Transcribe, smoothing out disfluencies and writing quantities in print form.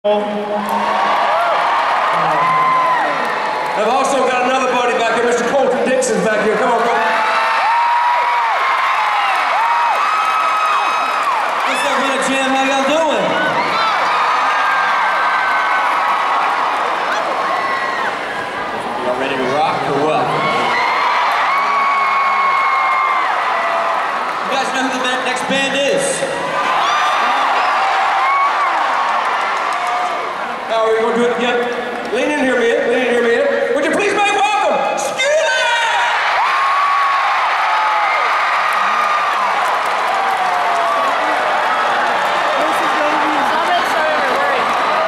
I've also got another buddy back here, Mr. Colton Dixon back here. Come on, Colton. What's up, Winter Jam? How y'all doing? Y'all ready to rock or what? You guys know who the next band is? Now we're going to do it again.